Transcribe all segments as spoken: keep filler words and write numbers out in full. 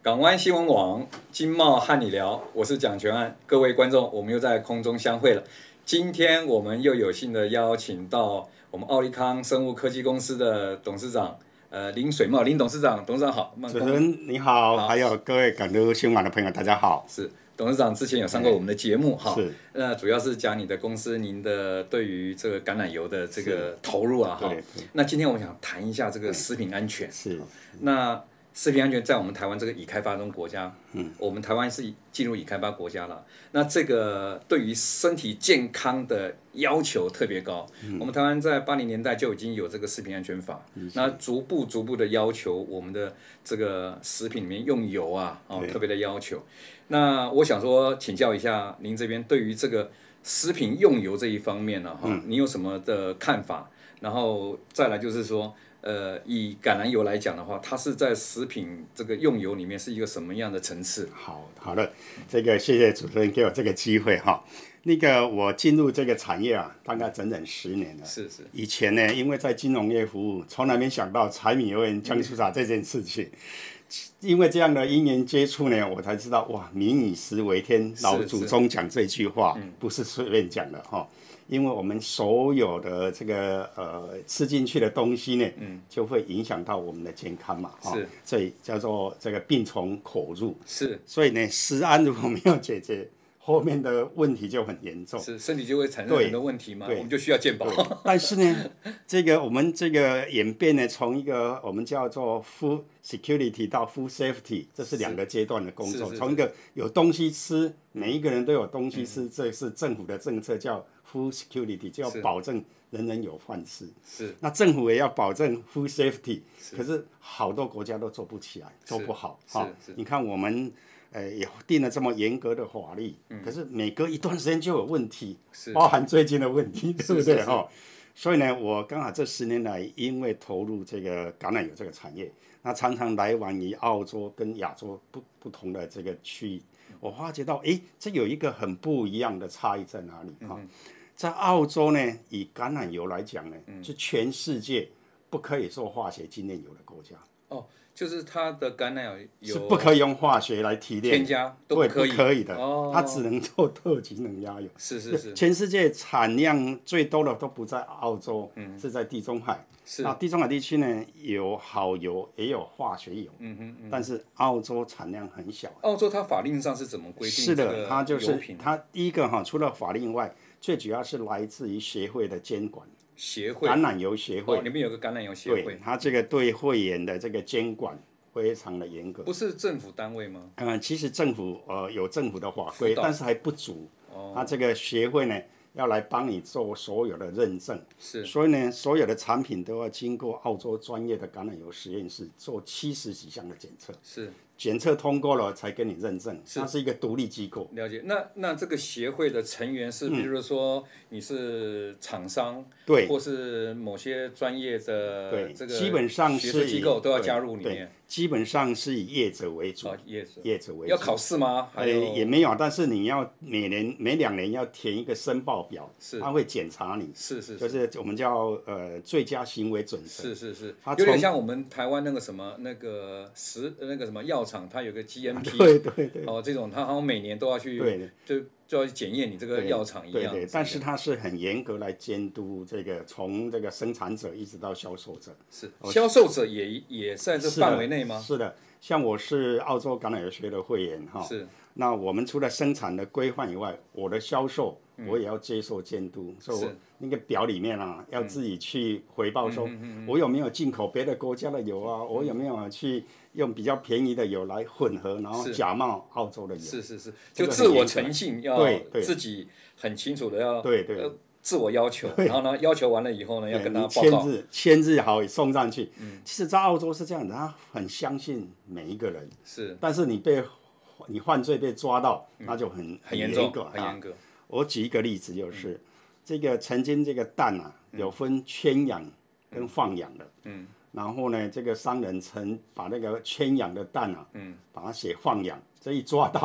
港湾新闻网经贸和你聊，我是蒋全安，各位观众，我们又在空中相会了。今天我们又有幸的邀请到我们奥利康生物科技公司的董事长，呃，林水茂林董事长，董事长好。 主持人你好，好还有各位港都新闻网的朋友，大家好。 是董事长之前有上过我们的节目哈， 是， 那主要是讲你的公司，您的对于这个橄榄油的这个投入啊哈。那今天我想谈一下这个食品安全。 是， 那食品安全在我们台湾这个已开发中国家，嗯，我们台湾是进入已开发国家了。那这个对于身体健康的要求特别高。嗯、我们台湾在八零年代就已经有这个食品安全法，嗯、那逐步逐步的要求我们的这个食品里面用油啊，哦，特别的要求。那我想说，请教一下您这边对于这个食品用油这一方面呢、啊，哈、嗯，你有什么的看法？然后再来就是说。呃，以橄榄油来讲的话，它是在食品这个用油里面是一个什么样的层次？ 好好的，这个谢谢主持人给我这个机会哈。那个我进入这个产业啊，大概整整十年了。 是是。 以前呢，因为在金融业服务，从来没想到柴米油盐酱醋茶这件事情。因为这样的因缘接触呢，我才知道哇，民以食为天，老祖宗讲这句话不是随便讲的哈。因为我们所有的这个呃吃进去的东西呢，嗯，就会影响到我们的健康嘛， 是， 所以叫做这个病从口入， 是， 所以呢，食安如果没有解决，后面的问题就很严重， 是，身体就会产生很多问题嘛，我们就需要健保。 但是呢，这个我们这个演变呢，从一个我们叫做 food security 到 food safety， 这是两个阶段的工作，从一个有东西吃，每一个人都有东西吃，嗯、这是政府的政策叫。Food security 就要保证人人有饭吃， 是。 那政府也要保证 food safety， 可是好多国家都做不起来，做不好。 哈、哦， 你看我们呃也定了这么严格的法律，嗯、可是每隔一段时间就有问题，包含最近的问题，对不对？哈，所以呢，我刚好这十年来因为投入这个橄榄油这个产业，那常常来往于澳洲跟亚洲不不同的这个区域，我发觉到，哎，这有一个很不一样的差异在哪里？哈、嗯。在澳洲呢，以橄榄油来讲呢，嗯、是全世界不可以做化学精炼油的国家。 哦，就是它的橄榄油是不可以用化学来提炼， 添加都不可以， 不可以的。 哦， 它只能做特级能压油。 是是是。 全世界产量最多的都不在澳洲，嗯、是在地中海。 是。 那地中海地区呢，有好油，也有化学油。嗯哼嗯。但是澳洲产量很小。 澳洲它法令上是怎么规定？ 是的，它就是它第一个哈，除了法令外。最主要是来自于协会的监管， 协会橄榄油协会， 哦，里面有个橄榄油协会， 对，它这个对会员的这个监管非常的严格。 不是政府单位吗？ 嗯，其实政府呃有政府的法规，但是还不足。哦，它这个协会呢要来帮你做所有的认证， 是， 所以呢所有的产品都要经过澳洲专业的橄榄油实验室做七十几项的检测， 是。 检测通过了才给你认证，它是一个独立机构。 了解。那那这个协会的成员是，比如说你是厂商， 对、嗯， 或是某些专业的对， 这个基本上是机构都要加入里面。 基本上是以业者为主， 哦、业者业者为主。 要考试吗？还有、 呃、也没有，但是你要每年每两年要填一个申报表， 是， 他会检查你， 是是， 就是我们叫呃最佳行为准则， 是是是，有点像我们台湾那个什么那个食那个什么药厂，它有个 G M P， 对对对， 哦这种它好像每年都要去， 对， 就就要去检验你这个药厂一样， 对对，但是它是很严格来监督这个从这个生产者一直到销售者， 是，销售者也也在这范围内吗？ 是的。像我是澳洲橄榄油协的会员哈， 是。 那我们除了生产的规范以外，我的销售我也要接受监督，所以那个表里面啊，要自己去回报说，我有没有进口别的国家的油啊？我有没有去用比较便宜的油来混合，然后假冒澳洲的油？ 是是是，就自我诚信要自己很清楚的要对对。 自我要求，然后呢，要求完了以后呢，要跟他报告， 签字，签字好送上去。嗯，其实，在澳洲是这样的，他很相信每一个人。 是， 但是你被你犯罪被抓到，那就很很严重， 很严格。 我举一个例子，就是这个曾经这个蛋啊，有分圈养跟放养的。嗯。然后呢，这个商人曾把那个圈养的蛋啊，嗯，把它写放养，这一抓到。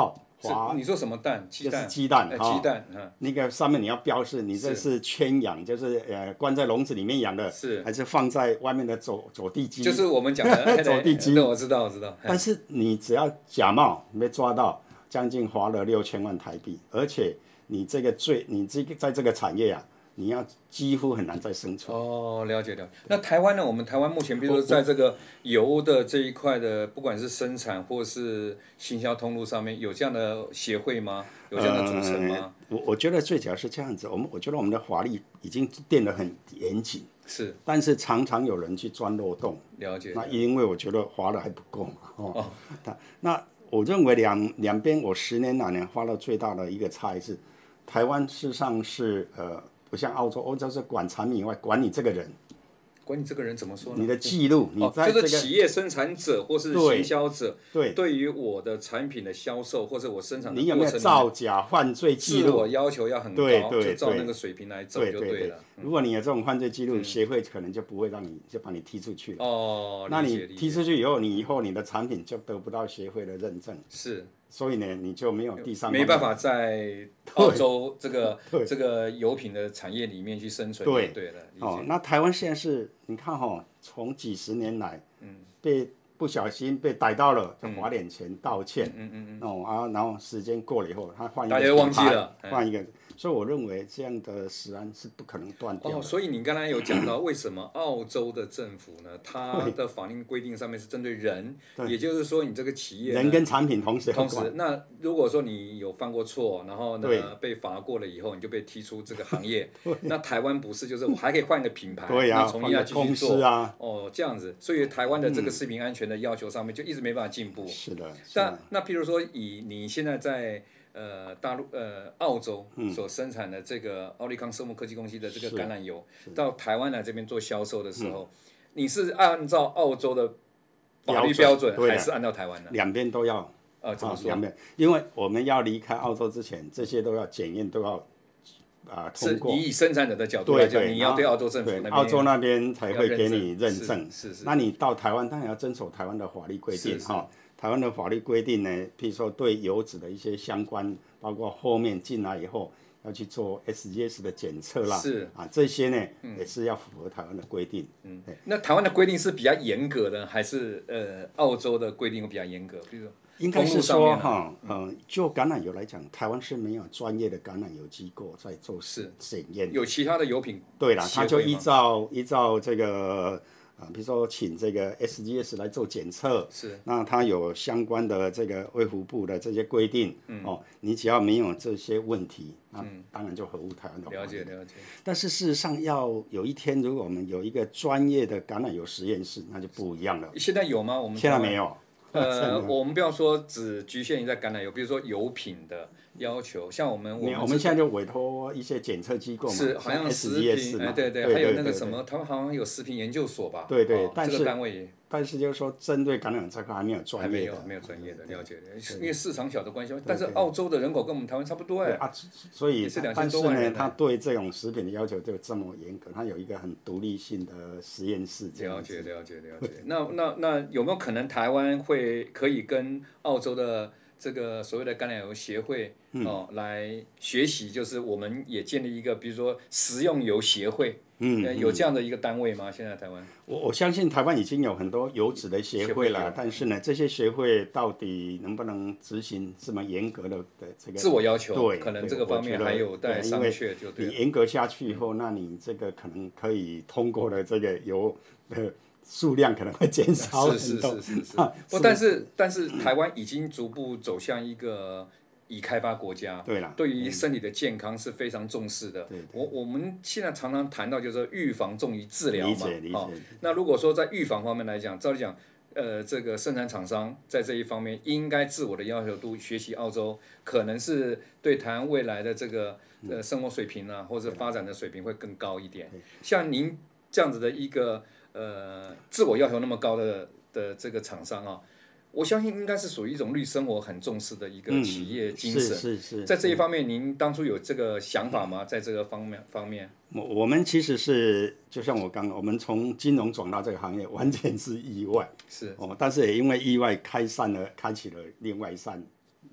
华， 你说什么蛋？鸡蛋， 就是鸡蛋呃哈， 鸡蛋，嗯， 那个上面你要标示你这是圈养，就是呃关在笼子里面养的， 是还是放在外面的走走地鸡？ 就是我们讲的走地鸡。 对，我知道，我知道。 但是你只要假冒被抓到，将近花了六千万台币，而且你这个罪，你这个在这个产业啊。你要几乎很难再生存。 哦，了解了解。那台湾呢？我们台湾目前，比如说在这个油的这一块的，不管是生产或是行销通路上面，有这样的协会吗？有这样的组成吗？ 呃、我我觉得最主要是这样子，我们我觉得我们的法律已经定得很严谨， 是， 但是常常有人去钻漏洞。 了解。 那因为我觉得划的还不够嘛，哦。哦那那我认为两两边我十年来呢，花了最大的一个差异是，台湾事实上是呃。不像澳洲，澳洲是管产品以外，管你这个人， 管你这个人怎么说呢？ 你的记录，你在、这个哦、就是企业生产者或是行销者， 对， 对于我的产品的销售或者我生产的过程， 你有没有造假犯罪记录？ 自我要求要很高， 对对对， 就照那个水平来走就对了。 对对对嗯、 如果你有这种犯罪记录，协会可能就不会让你就把你踢出去了。 哦， 那你踢出去以后，你以后你的产品就得不到协会的认证。 是。 所以呢，你就没有第三方， 没办法在澳洲这个这个油品的产业里面去生存。对对了。 哦，那台湾现在是，你看哈、哦，从几十年来，嗯，被不小心被逮到了，就花点钱道歉，嗯嗯嗯，哦啊，然后时间过了以后，他换一个， 大家忘记了， 换一个。所以我认为这样的食安是不可能断掉的。 哦，所以你刚才有讲到为什么澳洲的政府呢？它的法令规定上面是针对人，也就是说你这个企业人跟产品同时同时，那如果说你有犯过错，然后呢被罚过了以后，你就被踢出这个行业。那台湾不是，就是我还可以换个品牌， 对啊， 从业继续做啊。 哦，这样子，所以台湾的这个食品安全的要求上面就一直没办法进步。 是的。 那那譬如说，以你现在在。呃，大陆呃，澳洲所生产的这个奥利康生物科技公司的这个橄榄油，到台湾来这边做销售的时候，嗯、你是按照澳洲的法律标准，还是按照台湾的？ 两边都要。 呃，怎么说？ 两边，因为我们要离开澳洲之前，这些都要检验，都要啊、呃、通过。 是你以生产者的角度来讲，你要对澳洲政府那边， 澳洲那边才会给你认证。 是 是, 是。 那你到台湾，当然要遵守台湾的法律规定哈。台湾的法律规定呢，譬如说对油脂的一些相关，包括后面进来以后要去做 S G S 的检测啦， 是啊，这些呢、嗯、也是要符合台湾的规定。 嗯，那台湾的规定是比较严格的，还是呃澳洲的规定会比较严格？比如说， 应该是说哈，嗯、呃，就橄榄油来讲，台湾是没有专业的橄榄油机构在做检验， 有其他的油品。 对啦，他就依照依照这个。啊，比如说请这个 S G S 来做检测， 是， 那它有相关的这个卫福部的这些规定，嗯、哦，你只要没有这些问题，那当然就合乎台湾的法律。 了解了解。 但是事实上，要有一天，如果我们有一个专业的橄榄油实验室，那就不一样了。 现在有吗？我们现在没有。 呃，我们不要说只局限于在橄榄油，比如说油品的要求，像我们我们我们现在就委托一些检测机构嘛， 是好像食品，哎对对，还有那个什么，他们好像有食品研究所吧？ 对对， 但是这个单位， 但是就是说针对橄榄这块还没有专业的，还没有没有专业的了解的，因为市场小的关系，但是澳洲的人口跟我们台湾差不多哎， 啊，所以但是呢，他对这种食品的要求就这么严格，他有一个很独立性的实验室。 了解了解了解，那那那有没有可能台湾会可以跟澳洲的这个所谓的橄榄油协会哦、嗯、来学习，就是我们也建立一个，比如说食用油协会，嗯，呃、有这样的一个单位吗？现在台湾？ 我我相信台湾已经有很多油脂的协会了，但是呢，这些协会到底能不能执行这么严格的的这个自我要求？ 对， 可能这个方面还有待商榷，就对。 你严格下去以后，那你这个可能可以通过的这个油的数量可能会减少很多。 是是是是是。不，但是但是台湾已经逐步走向一个已开发国家， 对啦， 对于身体的健康是非常重视的。 对对， 我我们现在常常谈到就是预防重于治疗嘛， 理解理解。 哦，那如果说在预防方面来讲，照理讲，呃，这个生产厂商在这一方面应该自我的要求度学习澳洲，可能是对台湾未来的这个呃生活水平啊，或者发展的水平会更高一点。像您这样子的一个呃自我要求那么高的的这个厂商啊。我相信应该是属于一种绿生活很重视的一个企业精神。 嗯、是是是。 在这一方面，您当初有这个想法吗？在这个方面方面？ 我我们其实是就像我刚刚，我们从金融转到这个行业，完全是意外。 是。 哦，但是也因为意外开散了，开启了另外一扇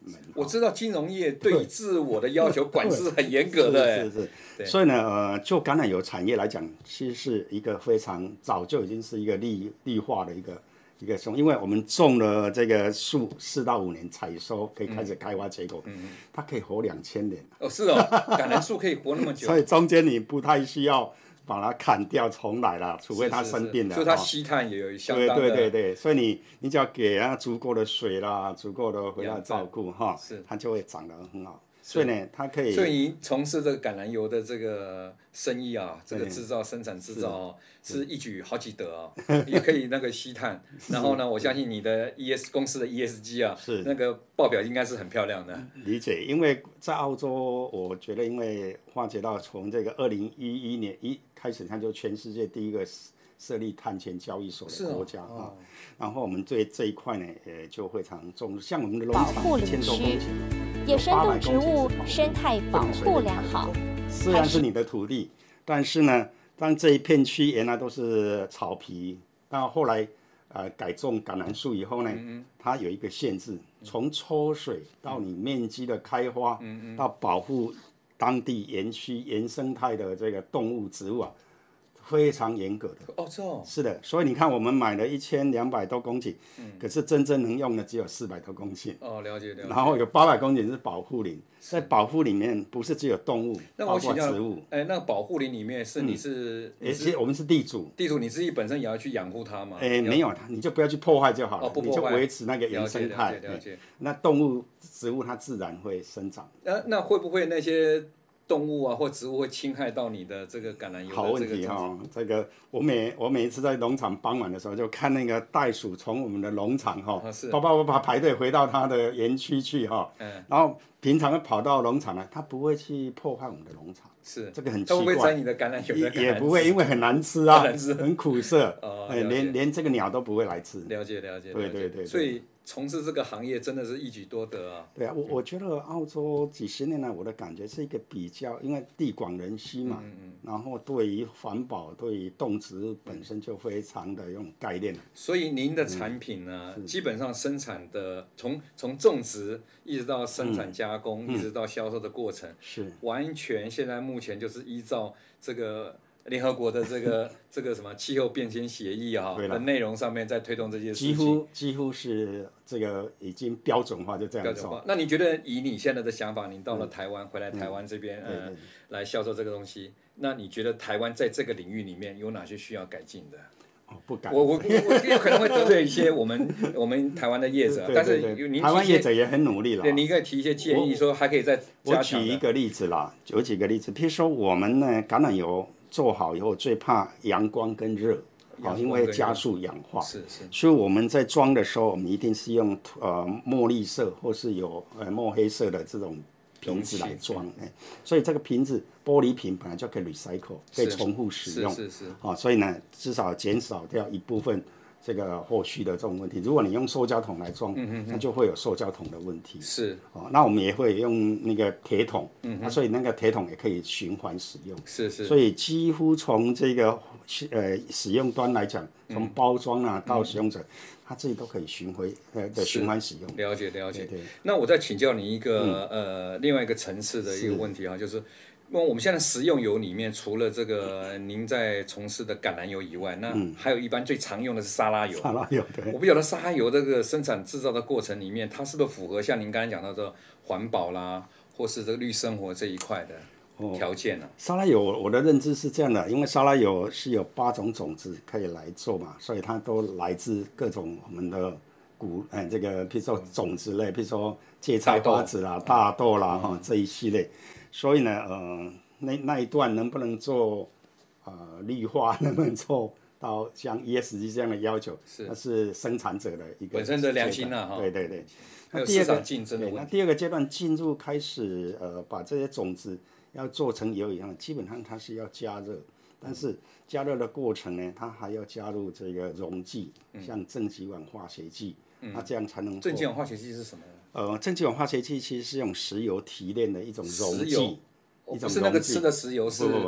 门。 我知道金融业对自我的要求管制很严格的， 是是是。所以呢，呃，就橄榄油产业来讲，其实是一个非常早就已经是一个绿绿化的一个一个松，因为我们种了这个树四到五年采收，可以开始开花结果，嗯、它可以活两千年。 哦，是哦，橄榄树可以活那么久， 所以中间你不太需要把它砍掉重来了，除非它生病了。 是是是，所以它吸碳也有相当的。 对对对对，所以你你只要给它足够的水啦，足够的回来照顾哈，它就会长得很好。所以呢，它可以。 所以你从事这个橄榄油的这个生意啊，这个制造、生产、制造、哦、是一举好几得啊、哦，也可以那个吸碳。然后呢，我相信你的 E S 公司的 E S G 啊， 是那个报表应该是很漂亮的。 理解，因为在澳洲，我觉得因为发觉到从这个二零一一年一开始，它就全世界第一个设立碳权交易所的国家啊、哦，然后我们对这一块呢，呃，就非常重视。像我们的农场一千多公顷， 野生动植物生态保护良好。 虽然是你的土地，但是呢，当这一片区原来都是草皮，但后来呃改种橄榄树以后呢，嗯、它有一个限制，从抽水到你面积的开花，嗯、到保护当地园区原生态的这个动物植物啊。非常严格的哦，是哦， 是的，所以你看，我们买了一千两百多公顷，嗯，可是真正能用的只有四百多公顷。 哦，了解了解。 然后有八百公顷是保护林，在保护里面不是只有动物，包括植物。 哎，那保护林里面是你是， 嗯、其实我们是地主， 地主你自己本身也要去养护它吗？ 哎，没有，你就不要去破坏就好了， 哦、 你就维持那个原生态。 了解了解。 那动物、植物它自然会生长。 那那会不会那些？动物啊，或植物会侵害到你的这个橄榄油的这个。 好问题哈、哦，这个我每我每一次在农场傍晚的时候，就看那个袋鼠从我们的农场哈、哦，叭叭叭叭排队回到它的园区去哈、哦，嗯，然后平常跑到农场来，它不会去破坏我们的农场， 是这个很奇怪。 它会不会摘你的橄榄油的？ 也也不会，因为很难吃啊， 很, 吃很苦涩， 哦、 哎，连连这个鸟都不会来吃。 了解了解， 对对 对, 对， 所以。从事这个行业真的是一举多得啊！ 对啊，我我觉得澳洲几十年来，我的感觉是一个比较，因为地广人稀嘛，嗯嗯然后对于环保、对于动植物本身就非常的有概念。 所以您的产品呢，嗯、基本上生产的从从种植一直到生产加工，嗯、一直到销售的过程， 是完全现在目前就是依照这个。联合国的这个这个什么气候变迁协议啊的内容上面，在推动这些事情， 几乎几乎是这个已经标准化，就这样做。 标准化。那你觉得以你现在的想法，你到了台湾，嗯、回来台湾这边，嗯、呃，来销售这个东西，那你觉得台湾在这个领域里面有哪些需要改进的？ 哦，不敢。 我我我有可能会得罪一些我们我们台湾的业者，但是您台湾业者也很努力了。 对，您可以提一些建议，说还可以再加强。 我举一个例子啦，有几个例子，譬如说我们呢，橄榄油。做好以后最怕阳光跟热，啊，因为加速氧化。 是是。 所以我们在装的时候，我们一定是用呃墨绿色或是有呃墨黑色的这种瓶子来装。哎，所以这个瓶子玻璃瓶本来就可以 recycle， 可以重复使用。 是是是。 啊，所以呢，至少减少掉一部分这个后续的这种问题。如果你用塑胶桶来装，嗯、那就会有塑胶桶的问题。 是。 哦，那我们也会用那个铁桶，嗯、啊，所以那个铁桶也可以循环使用。 是是。 所以几乎从这个呃使用端来讲，从包装啊、嗯、到使用者，他自己都可以循回呃的循环使用。 了解了解。 对对。 那我再请教你一个、嗯、呃另外一个层次的一个问题啊，是就是。因为我们现在食用油里面，除了这个您在从事的橄榄油以外，那还有一般最常用的是沙拉油。 沙拉油，对。 我不晓得沙拉油这个生产制造的过程里面，它是不是符合像您刚才讲到的环保啦，或是这个绿生活这一块的条件呢、啊哦？ 沙拉油我的认知是这样的，因为沙拉油是有八种种子可以来做嘛，所以它都来自各种我们的谷，哎，这个譬如说种子类，譬如说芥菜花籽啦、大豆啦哈、嗯、这一系列。所以呢，呃，那那一段能不能做，呃，绿化，能不能做到像 E S G 这样的要求，是那是生产者的一个本身的良心啊， 哈。对对对。 还有市场竞争的问题。 那第二个阶段进入开始，呃，把这些种子要做成油以后，基本上它是要加热，但是加热的过程呢，它还要加入这个溶剂，嗯、像正极烷化学剂，那、嗯、这样才能。 正极烷化学剂是什么？ 呃，正极烷化学剂其实是用石油提炼的一种溶剂，一种不是那个吃的石油，是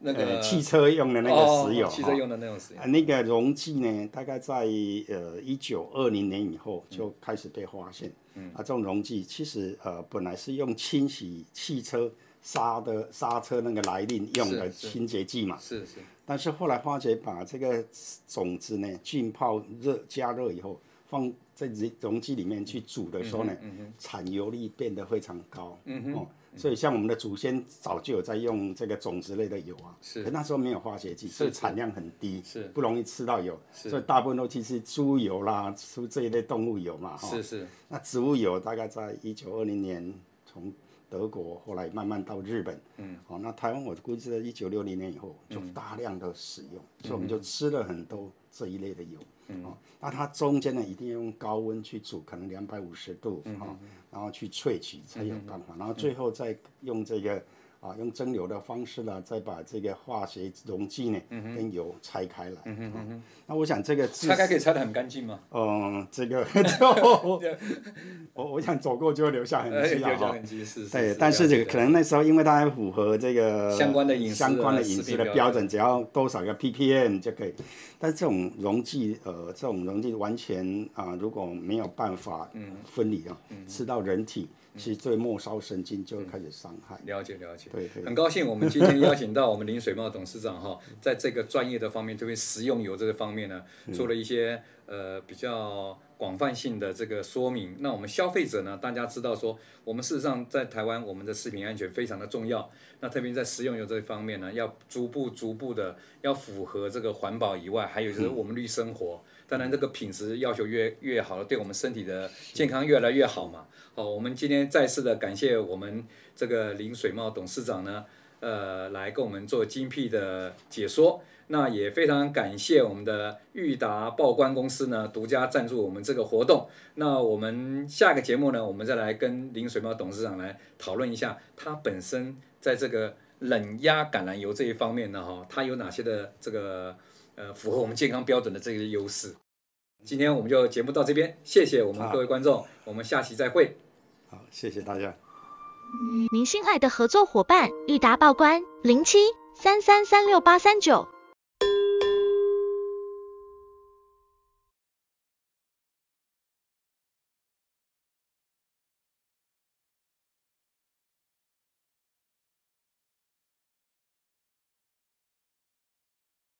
那个、 呃、汽车用的那个石油， 哦、汽车用的那种石油。 啊，那个溶剂呢，大概在呃一九二零年以后就开始被发现。嗯，啊，这种溶剂其实呃本来是用清洗汽车刹的刹车那个来令用的清洁剂嘛。 是 是, 是。 但是后来发觉把这个种子呢浸泡热加热以后，放在溶剂里面去煮的时候呢，嗯嗯、产油率变得非常高。嗯哼。哦，所以像我们的祖先早就有在用这个种子类的油啊，是，可那时候没有化学剂，所以产量很低，是，不容易吃到油，所以大部分都去吃猪油啦，吃这一类动物油嘛， 是是。 那植物油大概在一九二零年从德国后来慢慢到日本，嗯，哦，那台湾我估计在一九六零年以后就大量的使用，嗯、所以我们就吃了很多这一类的油。嗯，哦，那它中间呢一定要用高温去煮，可能两百五十度，嗯哦，然后去萃取才有办法，嗯、然后最后再用这个啊用蒸馏的方式呢，再把这个化学溶剂呢、嗯、跟油拆开来。嗯哼嗯哼，那我想这个拆开可以拆得很干净吗？ 嗯，这个我我想走过就会留下痕迹啊， 留下痕迹是。 对，但是这个可能那时候因为它符合这个相关的饮食相关的饮食的标准，只要多少个 P P M 就可以。但是这种溶剂，呃，这种溶剂完全啊、呃，如果没有办法分离啊，嗯、吃到人体，其实对末梢神经就会开始伤害。 嗯、了解了解， 对对。 很高兴我们今天邀请到我们林水茂董事长哈，在这个专业的方面，特别食用油这个方面呢，做了一些呃比较广泛性的这个说明。那我们消费者呢，大家知道说，我们事实上在台湾，我们的食品安全非常的重要。那特别在食用油这一方面呢，要逐步逐步的要符合这个环保以外，还有就是我们绿生活。当然，这个品质要求越越好了，对我们身体的健康越来越好嘛。好，我们今天再次的感谢我们这个林水茂董事长呢，呃，来跟我们做精辟的解说。那也非常感谢我们的裕达报关公司呢，独家赞助我们这个活动。那我们下个节目呢，我们再来跟林水茂董事长来讨论一下，他本身在这个冷压橄榄油这一方面呢，哈，它有哪些的这个呃符合我们健康标准的这个优势。今天我们就节目到这边，谢谢我们各位观众，我们下期再会。 好，谢谢大家。 您心爱的合作伙伴裕达报关零七三三三六八三九。